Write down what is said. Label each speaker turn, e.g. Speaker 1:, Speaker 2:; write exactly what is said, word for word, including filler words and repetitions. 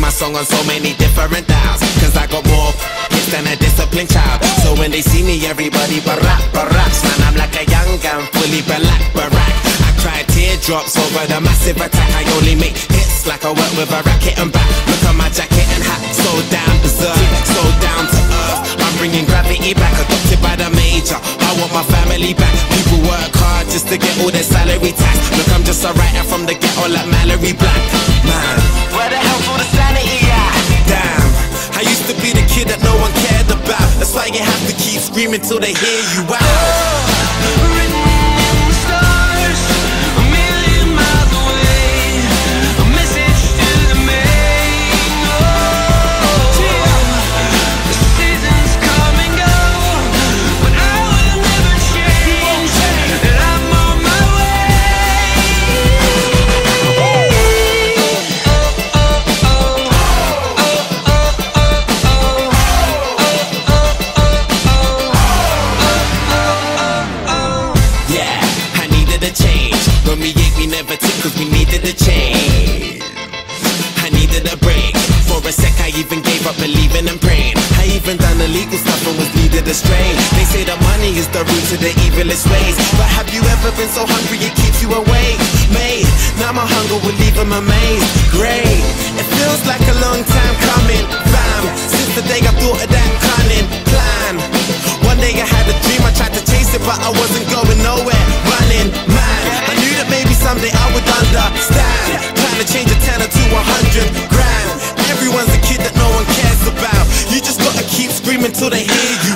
Speaker 1: my song on so many different dials, cause I got more hits than a disciplined child. So when they see me, everybody barack, baracks. Man, I'm like a young gun, fully black, barack. I cry teardrops over the massive attack. I only make hits like I work with a racket and back. Look at my jacket and hat, so down berserk, so down to earth. I'm bringing gravity back, adopted by the major. I want my family back. People work hard just to get all their salary tax. Look, I'm just a writer from the ghetto like Mallory Black. Man, where the hell's all the sanity at? Damn, I used to be the kid that no one cared about. That's why you have to keep screaming till they hear you out. Oh, written in the stars, a million miles away, a message to the main. Oh, the seasons come and go, but I will never change, and I'm on my way. When we ate, we never took, cause we needed a change. I needed a break. For a sec, I even gave up believing and praying. I even done illegal stuff and was needed a strain. They say that money is the root to the evilest ways, but have you ever been so hungry it keeps you awake? Mate, now my hunger will leave them amazed. Great, it feels like a long time coming, fam, since the day I thought of that cunning plan. One day I had a dream, I tried to chase it, but I wasn't going nowhere. Running, man, I knew that maybe someday I would understand. Trying to change a tenner to a hundred grand. Everyone's a kid that no one cares about. You just gotta keep screaming till they hear you